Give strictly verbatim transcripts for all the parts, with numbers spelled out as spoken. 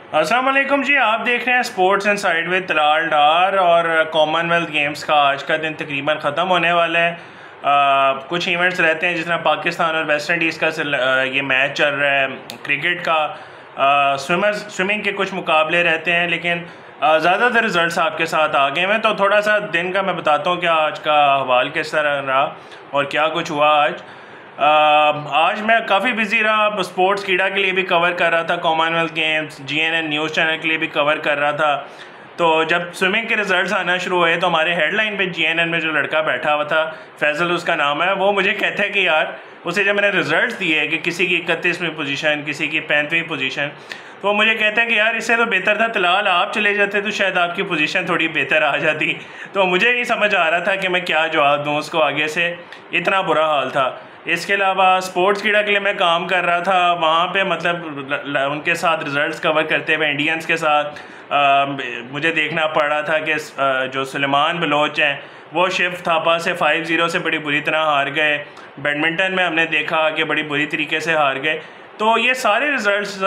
अस्सलाम वालेकुम जी। आप देख रहे हैं sports inside with Talal Dar. और कॉमनवेल्थ गेम्स का आज का दिन तकरीबन ख़त्म होने वाला है। आ, कुछ इवेंट्स रहते हैं जिस तरह पाकिस्तान और वेस्ट इंडीज़ का ये मैच चल रहा है क्रिकेट का। स्विमर्स स्विमिंग के कुछ मुकाबले रहते हैं, लेकिन ज़्यादातर रिज़ल्ट्स आपके साथ आ गए हैं। तो थोड़ा सा दिन का मैं बताता हूँ कि आज का हवाल किस तरह रहा और क्या कुछ हुआ आज। आ, आज मैं काफ़ी बिज़ी रहा। स्पोर्ट्स कीड़ा के लिए भी कवर कर रहा था, Commonwealth Games, GNN news channel के लिए भी कवर कर रहा था। तो जब स्विमिंग के रिज़ल्ट्स आना शुरू हुए तो हमारे हेडलाइन पे जीएनएन में जो लड़का बैठा हुआ था, फैज़ल उसका नाम है, वो मुझे कहता है कि यार उसे जब मैंने रिज़ल्ट्स दिए कि किसी की इकतीसवीं पोजीशन, किसी की पैंतीसवीं पोजीशन, तो वो मुझे कहता है कि यार इससे तो बेहतर था तलाल आप चले जाते तो शायद आपकी पोजीशन थोड़ी बेहतर आ जाती। तो मुझे नहीं समझ आ रहा था कि मैं क्या जवाब दूँ उसको आगे से, इतना बुरा हाल था। इसके अलावा स्पोर्ट्स कीड़ा के लिए मैं काम कर रहा था, वहाँ पे मतलब उनके साथ रिज़ल्ट्स कवर करते हुए इंडियंस के साथ आ, मुझे देखना पड़ रहा था कि आ, जो सुलेमान बलोच हैं वो शिव थापा से फाइव ज़ीरो से बड़ी बुरी तरह हार गए। बैडमिंटन में हमने देखा कि बड़ी बुरी तरीके से हार गए। तो ये सारे रिज़ल्ट्स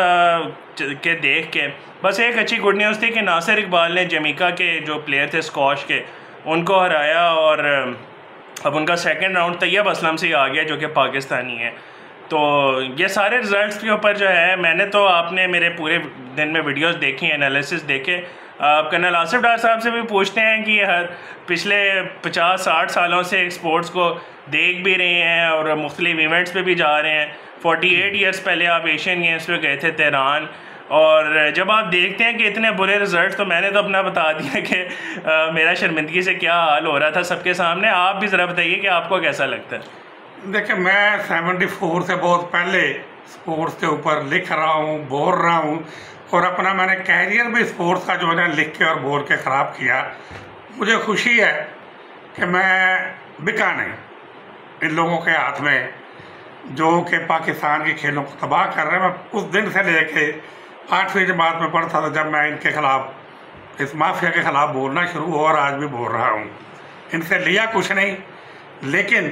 के देख के बस एक अच्छी गुड न्यूज़ थी कि नासिर इकबाल ने जमीका के जो प्लेयर थे स्कॉश के, उनको हराया और अब उनका सेकंड राउंड तैयब असलम से ही आ गया जो कि पाकिस्तानी है। तो ये सारे रिज़ल्ट्स के ऊपर जो है, मैंने तो आपने मेरे पूरे दिन में वीडियोस देखी, एनालिसिस देखे। आप कर्नल आसिफ डार साहब से भी पूछते हैं कि हर पिछले पचास साठ सालों से स्पोर्ट्स को देख भी रहे हैं और मुख्तलिफ इवेंट्स पे भी जा रहे हैं। फोर्टी एट ईयर्स पहले आप एशियन गेम्स पे गए थे तेहरान, और जब आप देखते हैं कि इतने बुरे रिज़ल्ट, तो मैंने तो अपना बता दिया कि आ, मेरा शर्मिंदगी से क्या हाल हो रहा था सबके सामने। आप भी ज़रा बताइए कि आपको कैसा लगता है। देखिए, मैं सेवेंटी फोर से बहुत पहले स्पोर्ट्स के ऊपर लिख रहा हूँ, बोल रहा हूँ, और अपना मैंने कैरियर भी स्पोर्ट्स का जो है ना लिख के और बोल के ख़राब किया। मुझे खुशी है कि मैं बिका नहीं इन लोगों के हाथ में जो कि पाकिस्तान के खेलों को तबाह कर रहे हैं। मैं उस दिन से लेके आठवीं जमात में पढ़ता था जब मैं इनके ख़िलाफ़, इस माफिया के ख़िलाफ़ बोलना शुरू हुआ, और आज भी बोल रहा हूँ। इनसे लिया कुछ नहीं, लेकिन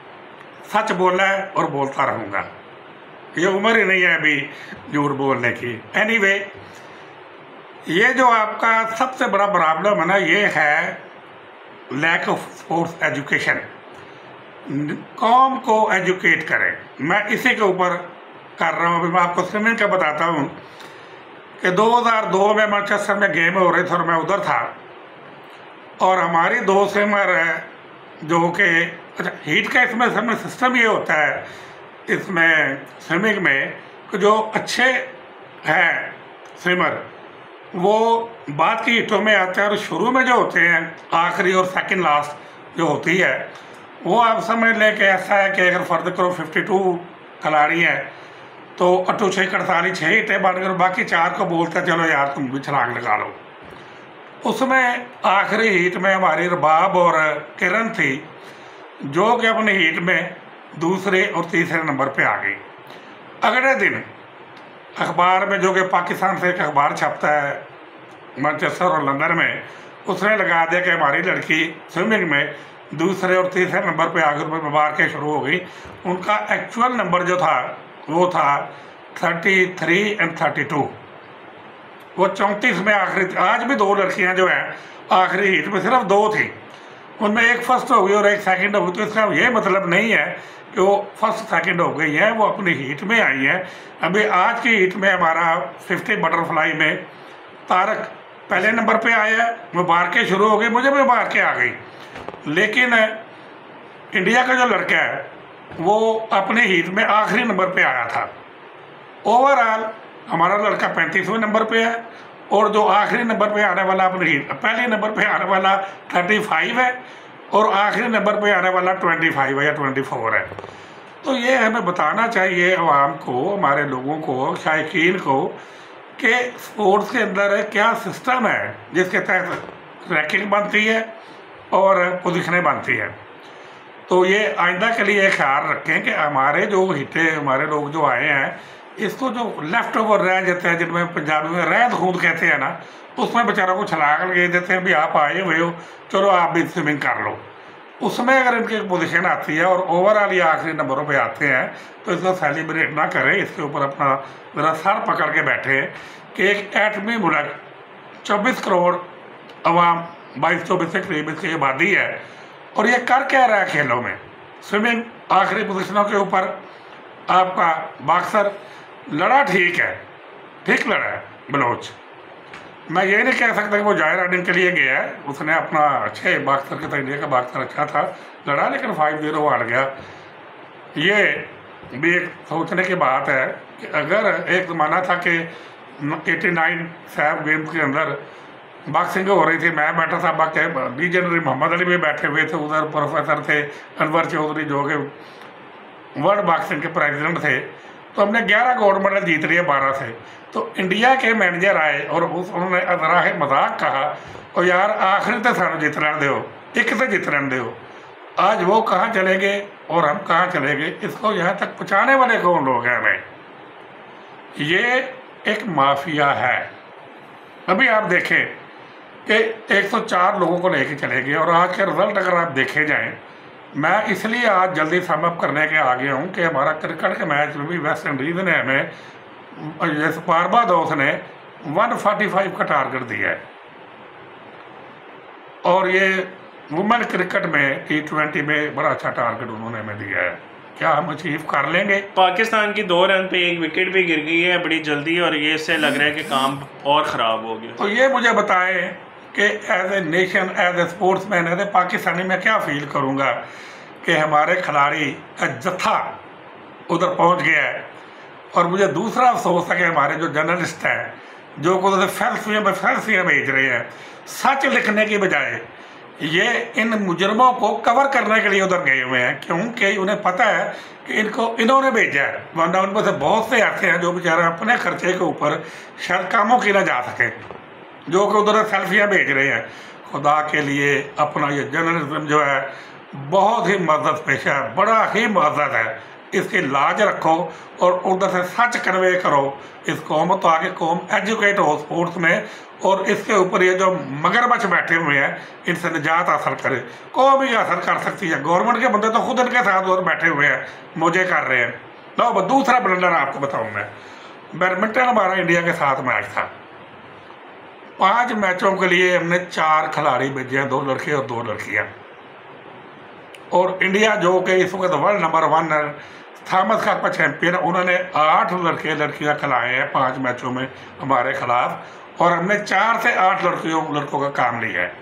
सच बोला है और बोलता रहूँगा। ये उम्र ही नहीं है अभी झूठ बोलने की। एनीवे, ये जो आपका सबसे बड़ा प्रॉब्लम है ना, ये है लैक ऑफ स्पोर्ट्स एजुकेशन। कौम को एजुकेट करें, मैं इसी के ऊपर कर रहा हूँ। अभी मैं आपको स्विमिंग का बताता हूँ कि दो हज़ार दो में मैनचेस्टर में गेम हो रहे थे और मैं उधर था, और हमारी दो स्विमर जो कि, अच्छा हीट का इसमें इसमें सिस्टम ये होता है इसमें स्विमिंग में कि जो अच्छे हैं स्विमर वो बाद की हीटों में आते हैं, और शुरू में जो होते हैं आखिरी और सेकंड लास्ट जो होती है, वो आप समझ लें कि ऐसा है कि अगर फ़र्द करो फिफ्टी टू खिलाड़ी हैं तो अट्ठू छः अड़तालीस छः हीटें बनकर बाकी चार को बोलते हैं चलो यार तुम भी छलांग लगा लो। उसमें आखिरी हीट में हमारी रबाब और किरण थी जो कि अपने हीट में दूसरे और तीसरे नंबर पे आ गई। अगले दिन अखबार में, जो कि पाकिस्तान से एक अखबार छपता है मैनचेस्टर और लंदन में, उसने लगा दिया कि हमारी लड़की स्विमिंग में दूसरे और तीसरे नंबर पे आकर मुबारकें शुरू हो गई। उनका एक्चुअल नंबर जो था वो था thirty three and thirty two, वो चौंतीस में आखिरी। आज भी दो लड़कियां जो हैं आखिरी हीट में सिर्फ दो थी, उनमें एक फर्स्ट हो गई और एक सेकंड हो गई। तो इसका ये मतलब नहीं है कि वो फर्स्ट सेकंड हो गई है, वो अपनी हीट में आई है। अभी आज की हीट में हमारा फिफ्टी बटरफ्लाई में तारक पहले नंबर पे आया, मुबारकें शुरू हो गई, मुझे भी मुबारकें आ गई। लेकिन इंडिया का जो लड़का है वो अपने हीट में आखिरी नंबर पे आया था। ओवरऑल हमारा लड़का पैंतीसवें नंबर पे है, और जो आखिरी नंबर पे आने वाला अपने हीट, पहले नंबर पे आने वाला थर्टी फाइव है और आखिरी नंबर पे आने वाला ट्वेंटी फाइव है या ट्वेंटी फोर है। तो ये हमें बताना चाहिए आवाम को, हमारे लोगों को, शायकीन को, कि स्पोर्ट्स के अंदर क्या सिस्टम है जिसके तहत रैंकिंग बनती है और पोजीशनें बनती हैं। तो ये आइंदा के लिए ख्याल रखें कि हमारे जो हिटे हमारे लोग जो आए हैं, इसको जो लेफ़्ट ओवर रह जाते हैं, जिनमें पंजाबी में रैद खूंद कहते हैं ना, उसमें बेचारों को छलांग लगे देते हैं भी आप आए हुए हो, चलो आप भी स्विमिंग कर लो। उसमें अगर इनकी पोजीशन आती है और ओवरऑल ये आखिरी नंबरों पे आते हैं तो इसको सेलिब्रेट ना करें, इसके ऊपर अपना मेरा सर पकड़ के बैठे कि एक एटमी मुल्क चौबीस करोड़ अवाम, बाईस चौबीस के करीब इसकी आबादी है और ये कर क्या रहा है खेलों में। स्विमिंग आखिरी पोजीशनों के ऊपर, आपका बॉक्सर लड़ा, ठीक है, ठीक लड़ा है बलोच। मैं ये नहीं कह सकता कि वो जाहिर राइडिंग के लिए गया है, उसने अपना अच्छे बॉक्सर के तो इंडिया का बॉक्सर अच्छा था, लड़ा, लेकिन फाइव जीरो हार गया। ये भी एक सोचने की बात है कि अगर एक ज़माना था कि एटी नाइन सैफ गेम्स के अंदर बॉक्सिंग हो रही थी, मैं बैठा था, बाकी लीजेंडरी मोहम्मद अली भी बैठे हुए थे, उधर प्रोफेसर थे अनवर चौधरी जो कि वर्ल्ड बॉक्सिंग के प्रेसिडेंट थे, तो हमने ग्यारह गोल्ड मेडल जीत लिए बारह से। तो इंडिया के मैनेजर आए और उस उन्होंने अदराह मजाक कहा और यार आखिर तो सानू जितना दो, एक तो जितना दो। आज वो कहाँ चले गए और हम कहाँ चले गए, इसको यहाँ तक पहुँचाने वाले कौन लोग हैं हमें? ये एक माफिया है। अभी आप देखें कि एक सौ चार लोगों को लेके चले गए और आज के रिजल्ट अगर आप देखे जाएं, मैं इसलिए आज जल्दी समअप करने के आ गया हूँ कि हमारा क्रिकेट के मैच में भी वेस्ट इंडीज़ ने हमें, जैसे बारबाडोस ने एक सौ पैंतालीस का टारगेट दिया है और ये वुमेन क्रिकेट में टी ट्वेंटी में बड़ा अच्छा टारगेट उन्होंने हमें दिया है। क्या हम अचीव कर लेंगे? पाकिस्तान की दो रन पे एक विकेट भी गिर गई है बड़ी जल्दी और ये इससे लग रहा है कि काम और ख़राब हो गया। तो ये मुझे बताएं कि as a nation, as a sportsman, as a Pakistani मैं क्या फील करूँगा कि हमारे खिलाड़ी का जत्था उधर पहुँच गया है। और मुझे दूसरा अफसोस है कि हमारे जो जर्नलिस्ट हैं जो को उधर फैलसियाँ में फैलसियाँ भेज रहे हैं, सच लिखने की बजाय ये इन मुजरमों को कवर करने के लिए उधर गए हुए हैं, क्योंकि उन्हें पता है कि इनको इन्होंने भेजा है, वरना उनमें से बहुत से ऐसे हैं जो बेचारे अपने खर्चे के ऊपर शायद कामों की ना जा सके, जो कि उधर सेल्फियाँ भेज रहे हैं। खुदा के लिए अपना ये जर्नलिज्म जो है बहुत ही मदद पेशा है, बड़ा ही मदद है, इसकी लाज रखो और उधर से सच कन्वे करो इस कौम, तो आगे कौम एजुकेट हो स्पोर्ट्स में और इसके ऊपर ये जो मगरमच्छ बैठे हुए हैं इनसे निजात हासिल करे। कौम ही हासिल कर सकती है, गवर्नमेंट के बंदे तो खुद इनके साथ और बैठे हुए हैं, मुझे कर रहे हैं। लो दूसरा ब्लंडर आपको बताऊँ मैं, बैडमिंटन हमारा इंडिया के साथ मैच था, पाँच मैचों के लिए हमने चार खिलाड़ी भेजे हैं, दो लड़के और दो लड़कियाँ। और इंडिया जो कि इस वक्त वर्ल्ड नंबर वन है, थॉमस कप का चैंपियन, उन्होंने आठ लड़के लड़कियां खिलाए हैं पांच मैचों में हमारे खिलाफ और हमने चार से आठ लड़कियों लड़कों का काम लिया है।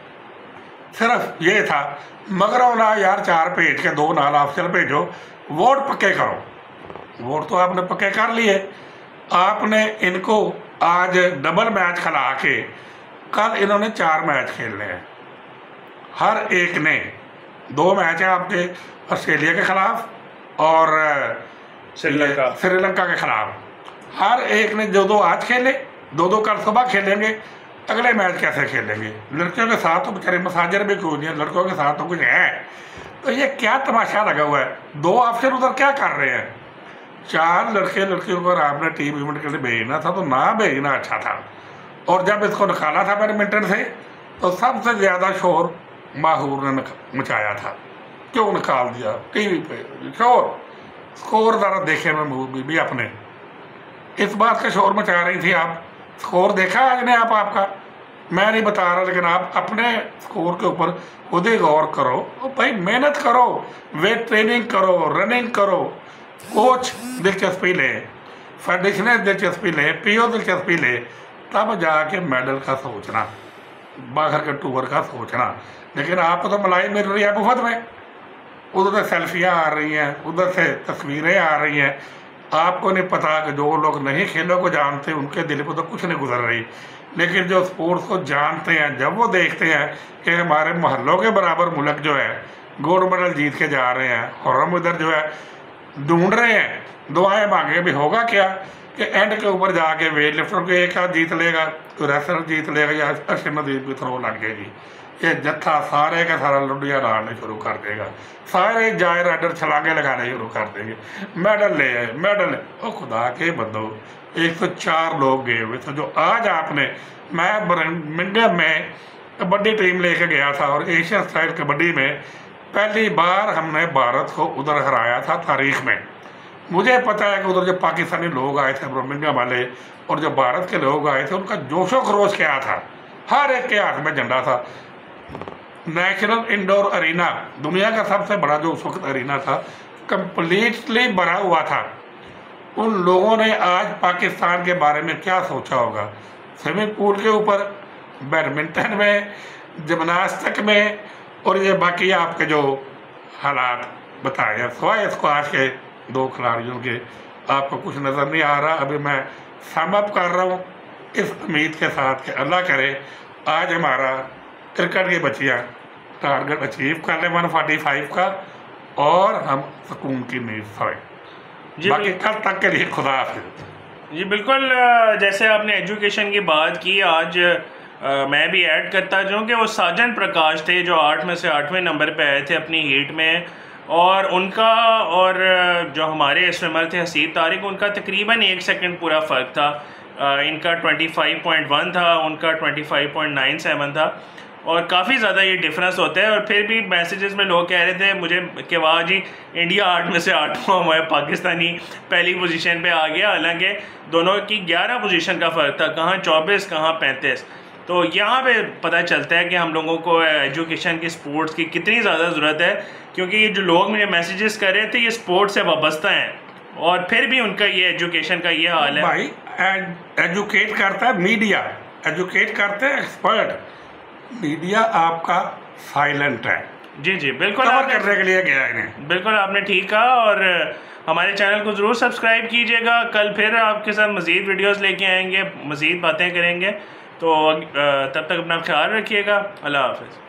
सिर्फ ये था मगर ना यार चार भेज के दो नाल ऑफिसर भेजो, वोट पक्के करो। वोट तो आपने पक्के कर लिए, आपने इनको आज डबल मैच खिला के कल इन्होंने चार मैच खेलने हैं, हर एक ने दो मैच है आपके ऑस्ट्रेलिया के खिलाफ और श्रीलंका श्रीलंका के खिलाफ, हर एक ने जो दो आज खेले, दो दो कल सुबह खेलेंगे, अगले मैच कैसे खेलेंगे? लड़कियों के साथ तो बेचारे मसाजर भी कोई नहीं है, लड़कों के साथ तो कुछ है। तो ये क्या तमाशा लगा हुआ है? दो ऑप्शन उधर क्या कर रहे हैं? चार लड़के लड़कियों को आपने टीम इवेंट के लिए भेजना था तो ना भेजना अच्छा था। और जब इसको निकाला था बैडमिंटन से तो सबसे ज़्यादा शोर माहूर ने मचाया था, क्यों निकाल दिया टीवी पे शोर, स्कोर ज़रा देखे मैं मूवी भी अपने इस बात का शोर मचा रही थी। आप स्कोर देखा आज ने आप आपका, मैं नहीं बता रहा, लेकिन आप अपने स्कोर के ऊपर खुद ही गौर करो। तो भाई मेहनत करो, वेट ट्रेनिंग करो, रनिंग करो, कोच दिलचस्पी ले, फेडरेशन दिलचस्पी ले, पीओ दिलचस्पी ले, तब जाके मेडल का सोचना, बाहर के टूर का सोचना। लेकिन आपको तो मलाई मिल रही है मुफ्त में, उधर से सेल्फियाँ आ रही हैं, उधर से तस्वीरें आ रही हैं। आपको नहीं पता कि जो लोग नहीं खेलों को जानते उनके दिल पर तो कुछ नहीं गुजर रही, लेकिन जो स्पोर्ट्स को जानते हैं जब वो देखते हैं कि हमारे मोहल्लों के बराबर मुल्क जो है गोल्ड मेडल जीत के जा रहे हैं और हम इधर जो है ढूंढ रहे हैं, दुआएं मांगे भी होगा क्या कि एंड के ऊपर जाके वेट लिफ्टर को एक हाथ जीत लेगा, तो रेसलर जीत लेगा या अर्शमदीप की थ्रो लग जाएगी। ये जत्था सारे का सारा लुडिया डालने शुरू कर देगा, सारे जाए राइडर छलांगे लगाने शुरू कर देंगे, मेडल ले आए मेडल। ओ खुदा के बंदो, एक सौ चार लोग गए हुए थे। जो आज आपने, मैं बर्मिंघम में कबड्डी टीम लेके गया था और एशियन स्टाइल कबड्डी में पहली बार हमने भारत को उधर हराया था तारीख में। मुझे पता है कि उधर जो पाकिस्तानी लोग आए थे बर्मिंघम वाले और जो भारत के लोग आए थे, उनका जोशो खरोश क्या था, हर एक के हाथ में झंडा था। नेशनल इंडोर अरीना दुनिया का सबसे बड़ा जो उस वक्त अरीना था, कंप्लीटली भरा हुआ था। उन लोगों ने आज पाकिस्तान के बारे में क्या सोचा होगा, स्विमिंग पूल के ऊपर, बैडमिंटन में, जिमनास्टिक में, और ये बाकी आपके जो हालात बताए हैं सवाए स्क्वाश के दो खिलाड़ियों के, आपको कुछ नज़र नहीं आ रहा। अभी मैं सम अप कर रहा हूँ इस उम्मीद के साथ कि अल्लाह करे आज हमारा क्रिकेट की बच्चियाँ टारगेट अचीव कर लें वन फोर्टी फाइव का और हम सुकून की नींद सोए। बाकी कल तक के लिए खुदा हाफिज़। जी बिल्कुल, जैसे आपने एजुकेशन की बात की, आज आ, मैं भी ऐड करता जाऊँ कि वो साजन प्रकाश थे जो आठ में से आठवें नंबर पे आए थे अपनी हीट में, और उनका और जो हमारे स्विमर थे हसीब तारिक, उनका तकरीबन एक सेकंड पूरा फ़र्क था। आ, इनका पच्चीस पॉइंट एक था, उनका पच्चीस पॉइंट नौ सात था, और काफ़ी ज़्यादा ये डिफरेंस होता है। और फिर भी मैसेजेस में लोग कह रहे थे मुझे कि वाह जी, इंडिया आठ में से आठवां हुआ है, पाकिस्तानी पहली पोजीशन पे आ गया। हालांकि दोनों की ग्यारह पोजीशन का फ़र्क था, कहाँ चौबीस कहाँ पैंतीस। तो यहाँ पे पता चलता है कि हम लोगों को एजुकेशन की, स्पोर्ट्स की कितनी ज़्यादा ज़रूरत है, क्योंकि ये जो लोग मुझे मैसेजेस कर रहे थे ये स्पोर्ट्स से वाबस्ता हैं, और फिर भी उनका ये एजुकेशन का ये हाल है। भाई एजुकेट करता है मीडिया, एजुकेट करते हैं एक्सपर्ट, मीडिया आपका साइलेंट है। जी जी बिल्कुल, कवर करने के लिए गया इन्हें। बिल्कुल आपने ठीक कहा, और हमारे चैनल को ज़रूर सब्सक्राइब कीजिएगा। कल फिर आपके साथ मज़ीद वीडियोस लेके आएंगे, मज़ीद बातें करेंगे। तो तब तक अपना ख्याल रखिएगा। अल्लाह हाफ़िज़।